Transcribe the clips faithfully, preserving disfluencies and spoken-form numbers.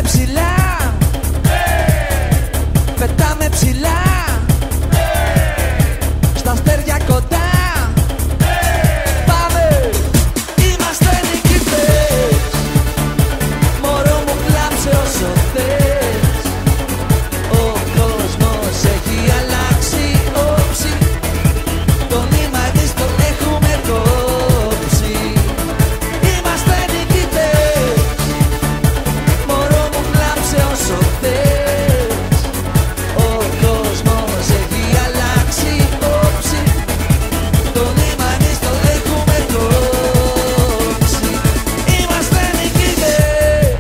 ψηλά, πετάμε ψηλά, στα αστέρια κοντά. Πάμε, είμαστε νικητές. Μωρό μου κλάψε όσο θες. Ο κόσμος έχει αλλάξει όψη. Το νήμα εμείς το έχουμε κόψει. Είμαστε νικητές. Μωρό μου κλάψε όσο θες. Ο κόσμος έχει αλλάξει όψη. Το νήμα εμείς το έχουμε κόψει. Είμαστε νικητές.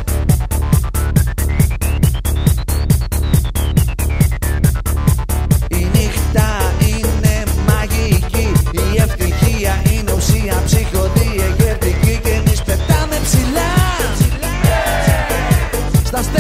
Η νύχτα είναι μαγική. Η ευτυχία είναι ουσία ψυχοδιεγερτική. Και εμείς πετάμε ψηλά, στα